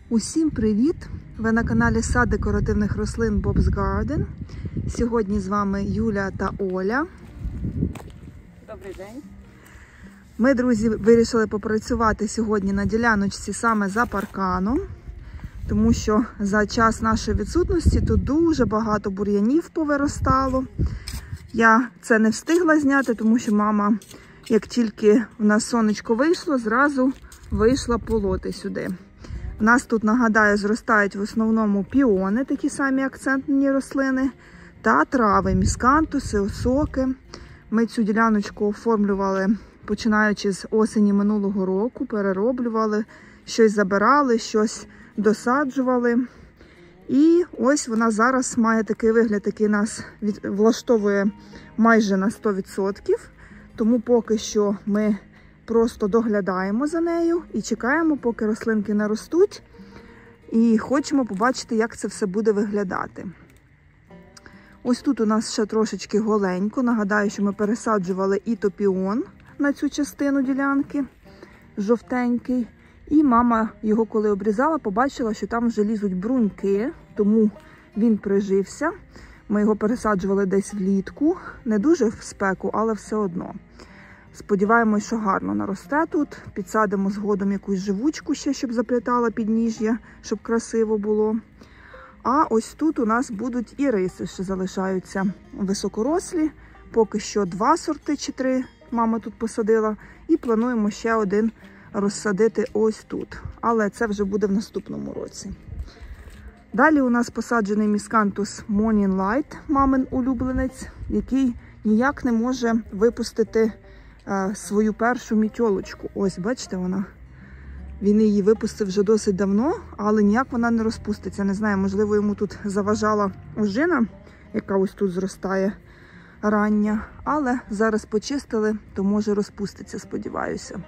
Усім привіт! Ви на каналі Сад декоративних рослин Bob's Garden. Сьогодні з вами Юля та Оля. Добрий день! Ми, друзі, вирішили попрацювати сьогодні на діляночці саме за парканом, тому що за час нашої відсутності тут дуже багато бур'янів повиростало. Я це не встигла зняти, тому що мама, як тільки в нас сонечко вийшло, зразу вийшла полоти сюди. У нас тут, нагадаю, зростають в основному піони, такі самі акцентні рослини, та трави, міскантуси, осоки. Ми цю діляночку оформлювали, починаючи з осені минулого року, перероблювали, щось забирали, щось досаджували. І ось вона зараз має такий вигляд, який нас влаштовує майже на 100%. Тому поки що ми просто доглядаємо за нею і чекаємо, поки рослинки наростуть. І хочемо побачити, як це все буде виглядати. Ось тут у нас ще трошечки голенько. Нагадаю, що ми пересаджували ітопіон на цю частину ділянки, жовтенький. І мама його, коли обрізала, побачила, що там вже лізуть бруньки, тому він прижився. Ми його пересаджували десь влітку, не дуже в спеку, але все одно. Сподіваємось, що гарно наросте тут. Підсадимо згодом якусь живучку ще, щоб заплітала підніжжя, щоб красиво було. А ось тут у нас будуть іриси, що залишаються високорослі. Поки що 2 сорти чи 3 мама тут посадила. І плануємо ще один розсадити ось тут. Але це вже буде в наступному році. Далі у нас посаджений міскантус Morning Light, мамин улюбленець, який ніяк не може випустити свою першу мітьолочку. Ось, бачите, вона. Він її випустив вже досить давно, але ніяк вона не розпуститься. Не знаю, можливо, йому тут заважала ожина, яка ось тут зростає рання. Але зараз почистили, то може розпуститься, сподіваюся.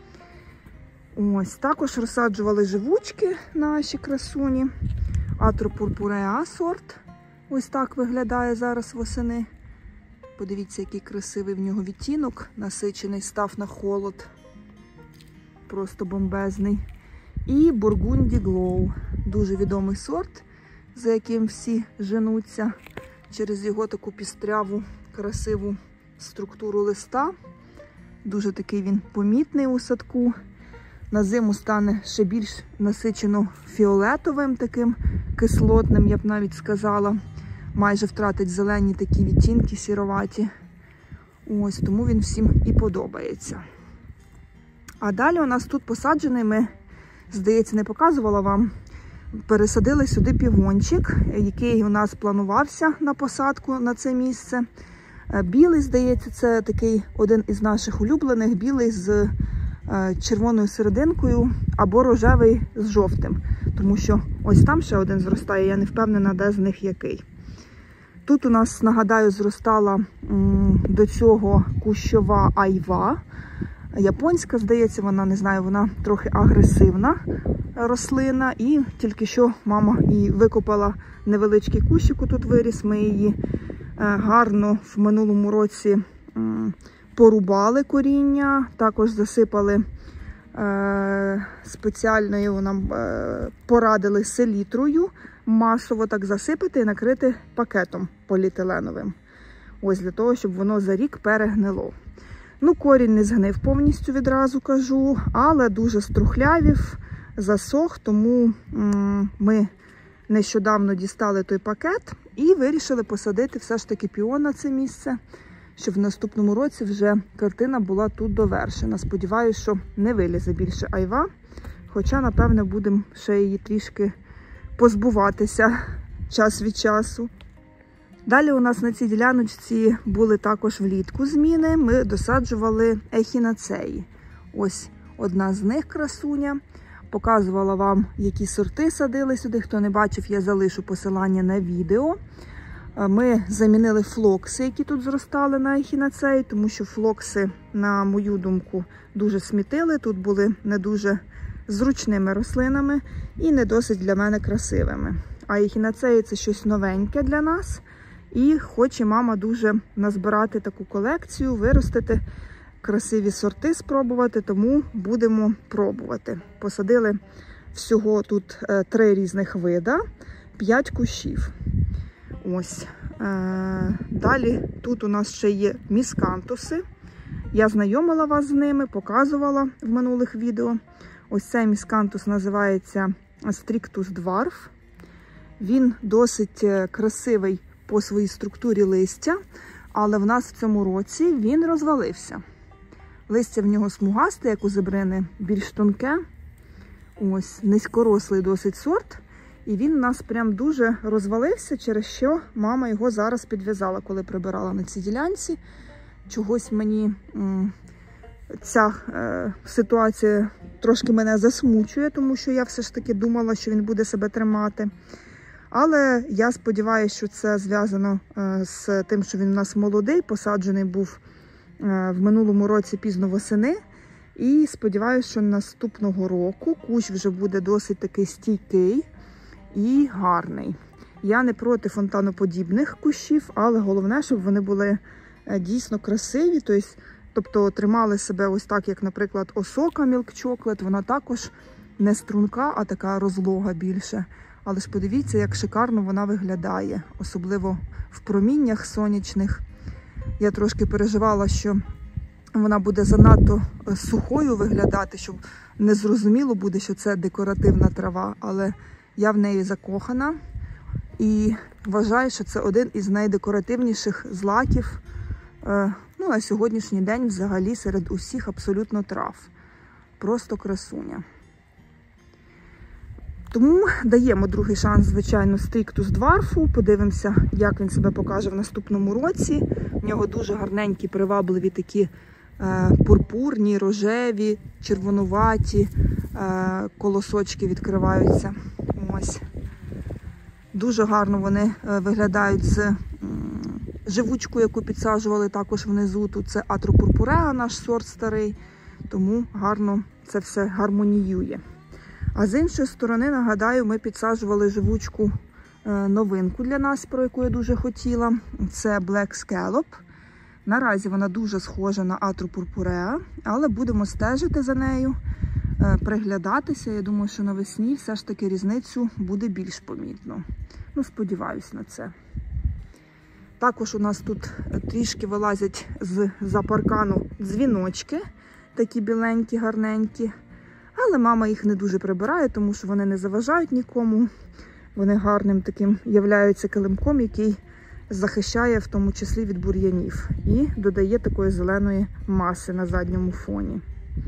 Ось, також розсаджували живучки наші красуні. Атропурпуреа сорт. Ось так виглядає зараз восени. Подивіться, який красивий в нього відтінок, насичений став на холод. Просто бомбезний. І Бургунді Глоу. Дуже відомий сорт, за яким всі женуться через його таку пістряву, красиву структуру листа. Дуже такий він помітний у садку. На зиму стане ще більш насичено фіолетовим, таким кислотним, я б навіть сказала. Майже втратить зелені такі відтінки сіроваті. Ось, тому він всім і подобається. А далі у нас тут посаджений, ми, здається, не показувала вам, пересадили сюди півончик, який у нас планувався на посадку на це місце. Білий, здається, це такий один із наших улюблених, білий з червоною серединкою або рожевий з жовтим. Тому що ось там ще один зростає, я не впевнена, де з них який. Тут у нас, нагадаю, зростала до цього кущова айва. Японська, здається, вона, не знаю, вона трохи агресивна рослина. І тільки що мама і викопала невеличкий кущик, тут виріс. Ми її гарно в минулому році порубали коріння, також засипали спеціальною, нам порадили селітрою, масово так засипати і накрити пакетом поліетиленовим. Ось для того, щоб воно за рік перегнило. Ну, корінь не згнив повністю, відразу кажу, але дуже струхлявів, засох, тому ми нещодавно дістали той пакет і вирішили посадити все ж таки піон на це місце, щоб в наступному році вже картина була тут довершена. Сподіваюся, що не вилізе більше айва, хоча, напевне, будемо ще її трішки позбуватися час від часу. Далі у нас на цій діляночці були також влітку зміни. Ми досаджували ехінацеї. Ось одна з них красуня. Показувала вам, які сорти садили сюди. Хто не бачив, я залишу посилання на відео. Ми замінили флокси, які тут зростали на ехінацеї, тому що флокси, на мою думку, дуже смітили. Тут були не дуже зручними рослинами і не досить для мене красивими. А ехінацеї – це щось новеньке для нас. І хоче мама дуже назбирати таку колекцію, виростити красиві сорти, спробувати, тому будемо пробувати. Посадили Всього тут 3 різних вида, 5 кущів. Ось. Далі тут у нас ще є міскантуси. Я знайомила вас з ними, показувала в минулих відео. Ось цей міскантус називається Strictus dwarf. Він досить красивий по своїй структурі листя, але в нас в цьому році він розвалився. Листя в нього смугасте, як у зебрини, більш тонке. Ось, низькорослий досить сорт. І він у нас прям дуже розвалився, через що мама його зараз підв'язала, коли прибирала на цій ділянці. Чогось мені ця ситуація трошки мене засмучує, тому що я все ж таки думала, що він буде себе тримати. Але я сподіваюся, що це зв'язано з тим, що він у нас молодий, посаджений був в минулому році пізно восени. І сподіваюся, що наступного року кущ вже буде досить такий стійкий і гарний. Я не проти фонтаноподібних кущів, але головне, щоб вони були дійсно красиві, тобто тримали себе ось так, як, наприклад, осока Milk Chocolate. Вона також не струнка, а така розлога більше. Але ж подивіться, як шикарно вона виглядає, особливо в проміннях сонячних. Я трошки переживала, що вона буде занадто сухою виглядати, щоб не зрозуміло буде, що це декоративна трава, але я в неї закохана і вважаю, що це один із найдекоративніших злаків на сьогоднішній день взагалі серед усіх абсолютно трав. Просто красуня. Тому даємо другий шанс, звичайно, Strictus dwarf. Подивимося, як він себе покаже в наступному році. В нього дуже гарненькі, привабливі такі пурпурні, рожеві, червонуваті колосочки відкриваються. Ось. Дуже гарно вони виглядають з живучкою, яку підсаджували також внизу. Тут це Atropurpurea, наш сорт старий, тому гарно це все гармоніює. А з іншої сторони, нагадаю, ми підсаджували живучку новинку для нас, про яку я дуже хотіла. Це Black Scallop. Наразі вона дуже схожа на Atropurpurea, але будемо стежити за нею, приглядатися. Я думаю, що навесні все ж таки різницю буде більш помітно. Сподіваюсь на це. Також у нас тут трішки вилазять з-за паркану дзвіночки, такі біленькі, гарненькі. Але мама їх не дуже прибирає, тому що вони не заважають нікому. Вони гарним таким являються килимком, який захищає в тому числі від бур'янів. І додає такої зеленої маси на задньому фоні.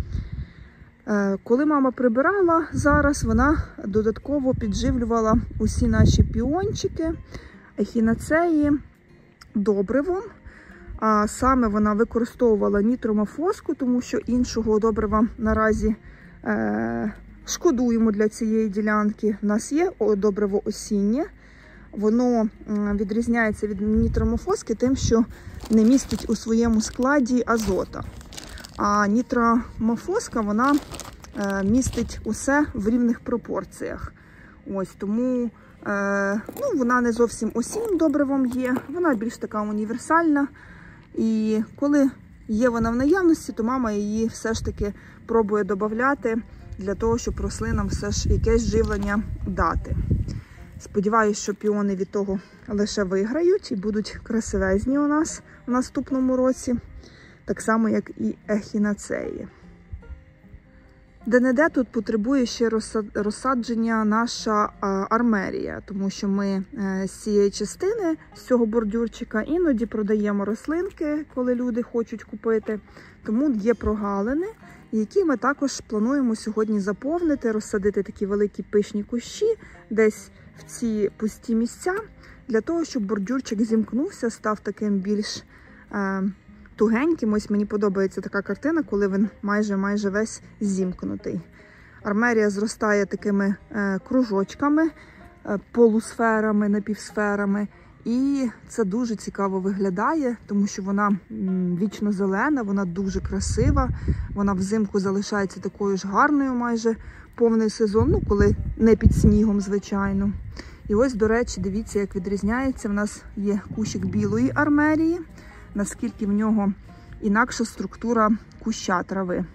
Коли мама прибирала зараз, вона додатково підживлювала усі наші піончики, ехінацеї добривом. А саме вона використовувала нітромофоску, тому що іншого добрива наразі шкодуємо для цієї ділянки. У нас є добриво осіннє. Воно відрізняється від нітромофоски тим, що не містить у своєму складі азота. А нітромофоска, вона містить усе в рівних пропорціях. Ось, тому вона не зовсім осіннім добривом є, вона більш така універсальна. І коли є вона в наявності, то мама її все ж таки пробує додати для того, щоб рослинам все ж якесь живлення дати. Сподіваюсь, що піони від того лише виграють і будуть красивезні у нас в наступному році, так само, як і ехінацеї. Де-не-де тут потребує ще розсадження наша армерія, тому що ми з цієї частини, з цього бордюрчика, іноді продаємо рослинки, коли люди хочуть купити. Тому є прогалини, які ми також плануємо сьогодні заповнити, розсадити такі великі пишні кущі десь в ці пусті місця, для того, щоб бордюрчик зімкнувся, став таким більш тугеньким. Ось мені подобається така картина, коли він майже весь зімкнутий. Армерія зростає такими кружочками, полусферами, напівсферами. І це дуже цікаво виглядає, тому що вона вічно зелена, вона дуже красива. Вона взимку залишається такою ж гарною майже повний сезон, коли не під снігом, звичайно. І ось, до речі, дивіться, як відрізняється. В нас є кущик білої армерії, наскільки в нього інакша структура куща трави.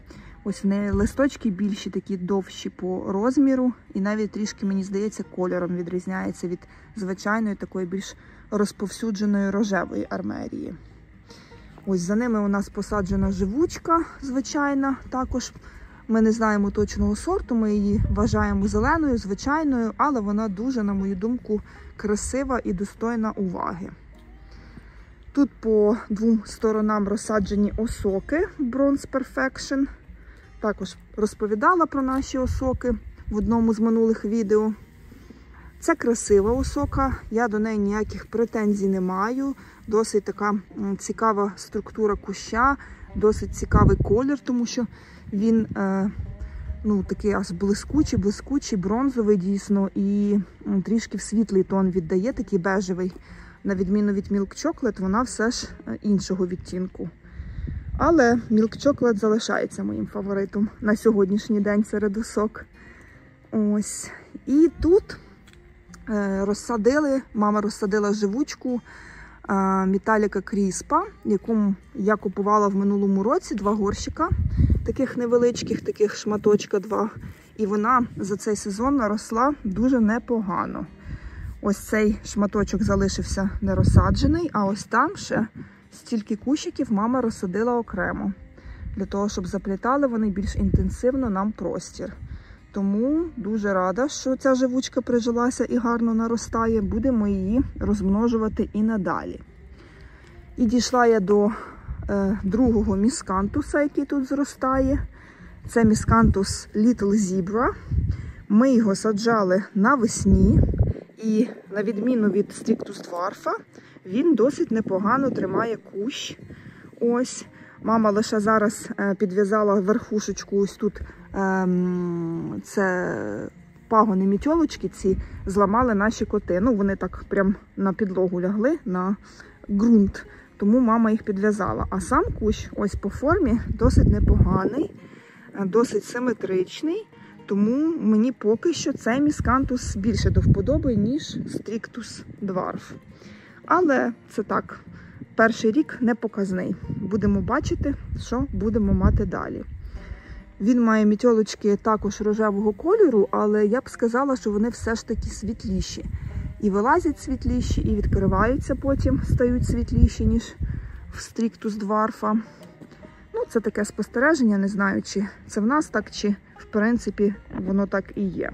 Ось в неї листочки більші, такі довші по розміру. І навіть трішки, мені здається, кольором відрізняється від звичайної, такої більш розповсюдженої рожевої армерії. Ось за ними у нас посаджена живучка звичайна. Також ми не знаємо точного сорту, ми її вважаємо зеленою, звичайною, але вона дуже, на мою думку, красива і достойна уваги. Тут по двом сторонам розсаджені осоки Bronze Perfection. Також розповідала про наші осоки в одному з минулих відео. Це красива осока, я до неї ніяких претензій не маю. Досить така цікава структура куща, досить цікавий колір, тому що він такий аж блискучий, бронзовий дійсно, і трішки в світлий тон віддає, такий бежевий. На відміну від Milk Chocolate, вона все ж іншого відтінку. Але Milk Chocolate залишається моїм фаворитом на сьогоднішній день серед осок. Ось. І тут мама розсадила живучку Metallica Crispa, яку я купувала в минулому році, 2 горщика, таких невеличких, таких шматочка 2. І вона за цей сезон наросла дуже непогано. Ось цей шматочок залишився нерозсаджений, а ось там ще стільки кущиків мама розсадила окремо, для того, щоб заплітали вони більш інтенсивно нам простір. Тому дуже рада, що ця живучка прижилася і гарно наростає. Будемо її розмножувати і надалі. І дійшла я до другого міскантуса, який тут зростає. Це міскантус Little Zebra. Ми його саджали навесні. І на відміну від Strictus dwarfa, він досить непогано тримає кущ. Ось. Мама лише зараз підв'язала верхушечку, ось тут це пагони мітьолочки ці зламали наші коти. Ну, вони так прям на підлогу лягли, на ґрунт, тому мама їх підв'язала. А сам кущ ось по формі досить непоганий, досить симетричний, тому мені поки що цей міскантус більше до вподоби, ніж Strictus dwarf. Але це так, перший рік не показний. Будемо бачити, що будемо мати далі. Він має мітьолочки також рожевого кольору, але я б сказала, що вони все ж таки світліші. І вилазять світліші, і відкриваються потім, стають світліші, ніж в Strictus dwarfa. Ну, це таке спостереження, не знаю, чи це в нас так, чи в принципі воно так і є.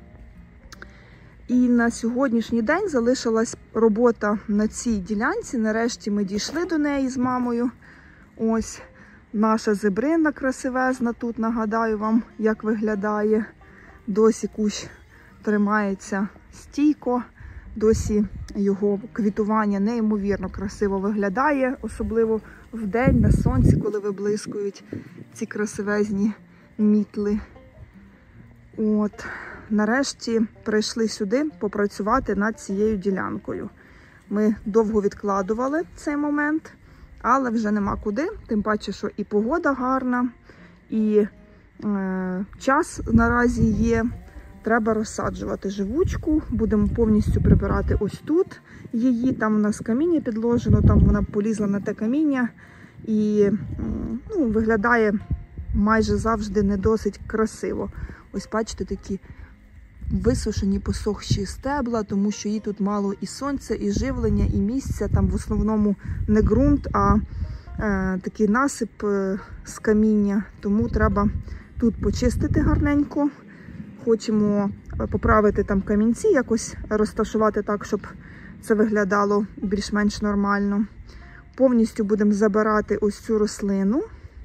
І на сьогоднішній день залишилась робота на цій ділянці. Нарешті ми дійшли до неї з мамою. Ось наша зебрина красивезна тут, нагадаю вам, як виглядає. Досі кущ тримається стійко, досі його квітування неймовірно красиво виглядає, особливо вдень на сонці, коли виблискують ці красивезні мітли. От. Нарешті прийшли сюди попрацювати над цією ділянкою. Ми довго відкладували цей момент, але вже нема куди. Тим паче, що і погода гарна, і час наразі є. Треба розсаджувати живучку. Будемо повністю прибирати ось тут її. Там у нас каміння підложено, там вона полізла на те каміння. І виглядає майже завжди не досить красиво. Ось бачите, такі висушені, посохші стебла, тому що їй тут мало і сонця, і живлення, і місця. Там в основному не ґрунт, а такий насип з каміння. Тому треба тут почистити гарненько. Хочемо поправити там камінці, якось розташувати так, щоб це виглядало більш-менш нормально. Повністю будемо забирати ось цю рослину.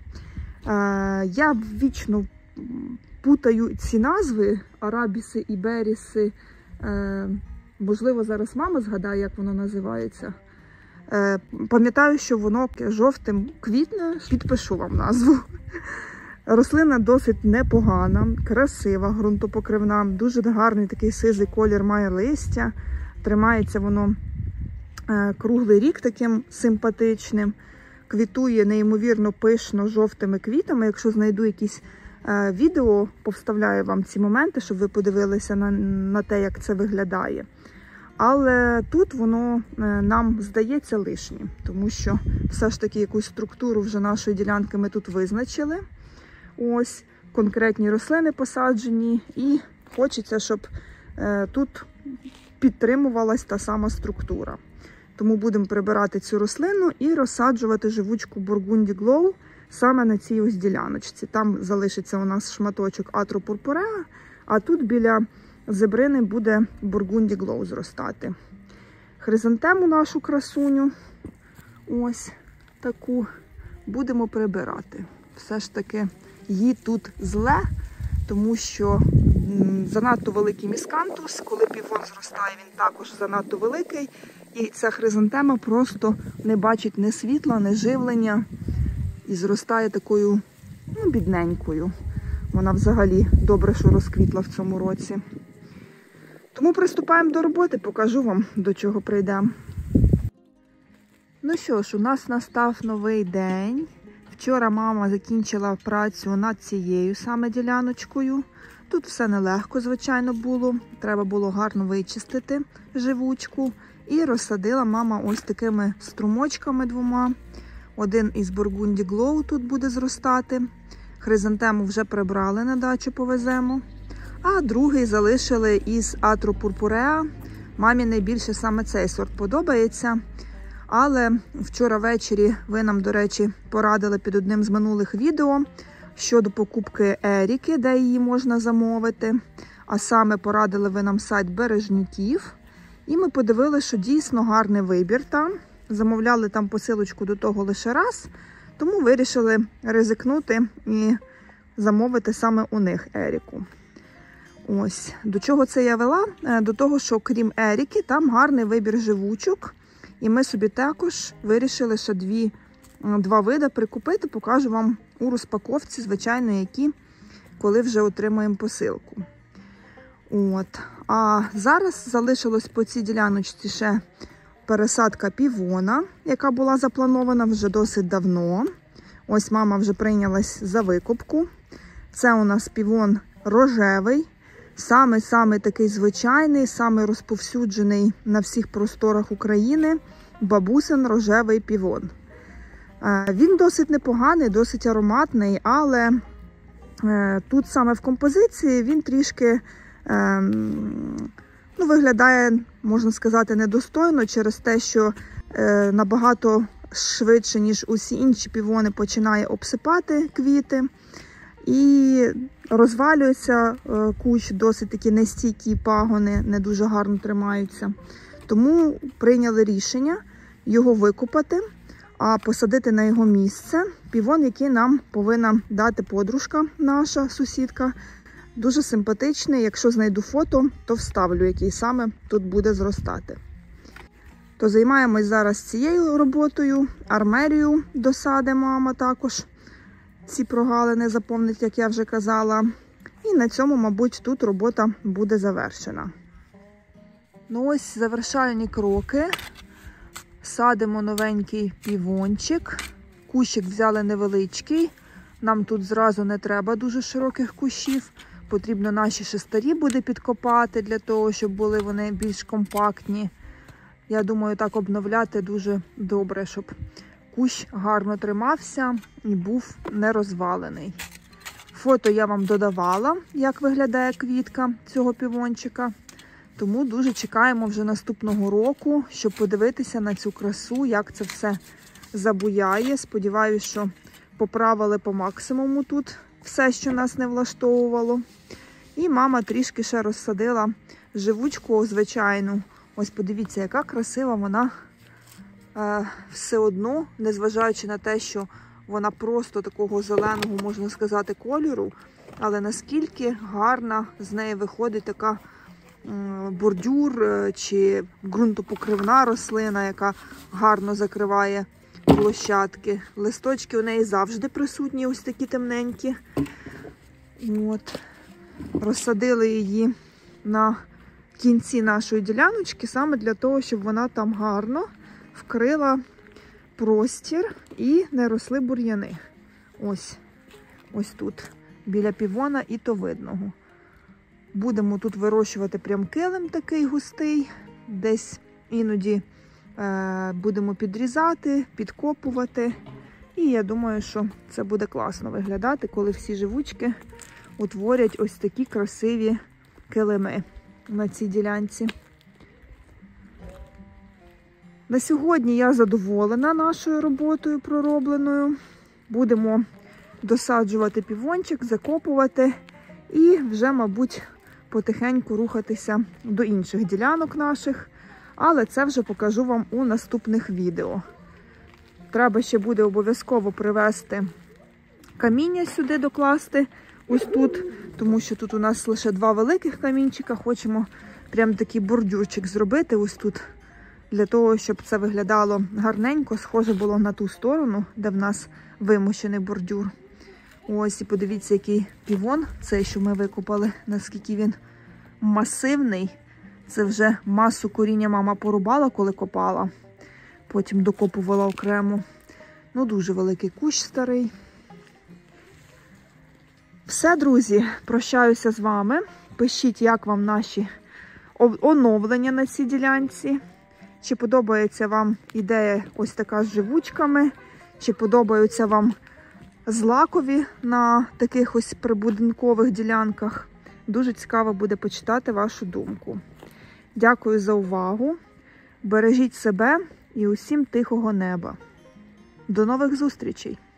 Я вічно путаю ці назви, арабіси, іберіси. Можливо, зараз мама згадає, як воно називається. Пам'ятаю, що воно жовтим квітне, підпишу вам назву. Рослина досить непогана, красива, ґрунтопокривна, дуже гарний такий сизий колір має листя. Тримається воно круглий рік таким симпатичним. Квітує неймовірно пишно жовтими квітами. Якщо знайду якісь відео, повставляю вам ці моменти, щоб ви подивилися на те, як це виглядає. Але тут воно нам здається лишнім, тому що все ж таки якусь структуру вже нашої ділянки ми тут визначили. Ось, конкретні рослини посаджені, і хочеться, щоб тут підтримувалась та сама структура. Тому будемо прибирати цю рослину і розсаджувати живучку Burgundy Glow саме на цій ось діляночці. Там залишиться у нас шматочок Atro Purpurea, а тут біля зебрини буде Burgundy Glow зростати. Хризантему нашу красуню, ось таку, будемо прибирати. Все ж таки їй тут зле, тому що занадто великий міскантус, коли півон зростає, він також занадто великий. І ця хризантема просто не бачить ні світла, ні живлення і зростає такою, бідненькою. Вона взагалі добре, що розквітла в цьому році. Тому приступаємо до роботи, покажу вам, до чого прийдемо. Ну що ж, у нас настав новий день. Вчора мама закінчила працю над цією саме діляночкою. Тут все нелегко, звичайно, було. Треба було гарно вичистити живучку. І розсадила мама ось такими струмочками двома. Один із Burgundy Glow тут буде зростати. Хризантему вже прибрали, на дачу повеземо. А другий залишили із Atro Purpurea. Мамі найбільше саме цей сорт подобається. Але вчора ввечері ви нам, до речі, порадили під одним з минулих відео щодо покупки Еріки, де її можна замовити. А саме порадили ви нам сайт Бережніків. І ми подивилися, що дійсно гарний вибір там. Замовляли там посилочку до того лише раз. Тому вирішили ризикнути і замовити саме у них Еріку. Ось. До чого це я вела? До того, що крім Еріки, там гарний вибір живучок. І ми собі також вирішили ще два види прикупити. Покажу вам у розпаковці, звичайно, які, коли вже отримаємо посилку. От. А зараз залишилось по цій діляночці ще пересадка півона, яка була запланована вже досить давно. Ось мама вже прийнялась за викупку. Це у нас півон рожевий. Саме такий звичайний, саме розповсюджений на всіх просторах України бабусин рожевий півон. Він досить непоганий, досить ароматний, але тут саме в композиції він трішки виглядає, можна сказати, недостойно через те, що набагато швидше, ніж усі інші півони, починає обсипати квіти. І розвалюється кущ, досить такі нестійкі пагони, не дуже гарно тримаються. Тому прийняли рішення його викопати, а посадити на його місце півон, який нам повинна дати подружка, наша сусідка. Дуже симпатичний, якщо знайду фото, то вставлю, який саме тут буде зростати. То займаємось зараз цією роботою, армерію досаде мама також. Ці прогалини заповнить, як я вже казала. І на цьому, мабуть, тут робота буде завершена. Ну ось завершальні кроки. Садимо новенький півончик. Кущик взяли невеличкий. Нам тут зразу не треба дуже широких кущів. Потрібно наші ще старі буде підкопати, для того, щоб були вони більш компактні. Я думаю, так обновляти дуже добре, щоб кущ гарно тримався і був не розвалений. Фото я вам додавала, як виглядає квітка цього півончика. Тому дуже чекаємо вже наступного року, щоб подивитися на цю красу, як це все забуяє. Сподіваюся, що поправили по максимуму тут все, що нас не влаштовувало. І мама трішки ще розсадила живучку звичайну. Ось подивіться, яка красива вона все одно, незважаючи на те, що вона просто такого зеленого, можна сказати, кольору. Але наскільки гарна з неї виходить така бордюр чи ґрунтопокривна рослина, яка гарно закриває площадки. Листочки у неї завжди присутні, ось такі темненькі. От. Розсадили її на кінці нашої діляночки саме для того, щоб вона там гарно вкрила простір і не росли бур'яни. Ось тут, біля півона і товидного. Будемо тут вирощувати прям килим такий густий, десь іноді будемо підрізати, підкопувати і І я думаю, що це буде класно виглядати, коли всі живучки утворять ось такі красиві килими на цій ділянці. На сьогодні я задоволена нашою роботою проробленою. Будемо досаджувати півончик, закопувати і вже, мабуть, потихеньку рухатися до інших ділянок наших. Але це вже покажу вам у наступних відео. Треба ще буде обов'язково привезти каміння сюди докласти, ось тут, тому що тут у нас лише 2 великих камінчика. Хочемо прям такий бордюрчик зробити ось тут, для того, щоб це виглядало гарненько, схоже було на ту сторону, де в нас вимощений бордюр. Ось, і подивіться, який півон, цей, що ми викопали, наскільки він масивний. Це вже масу коріння мама порубала, коли копала. Потім докопувала окремо. Ну, дуже великий кущ старий. Все, друзі, прощаюся з вами. Пишіть, як вам наші оновлення на цій ділянці. Чи подобається вам ідея ось така з живучками. Чи подобаються вам злакові на таких ось прибудинкових ділянках. Дуже цікаво буде почитати вашу думку. Дякую за увагу. Бережіть себе і усім тихого неба. До нових зустрічей!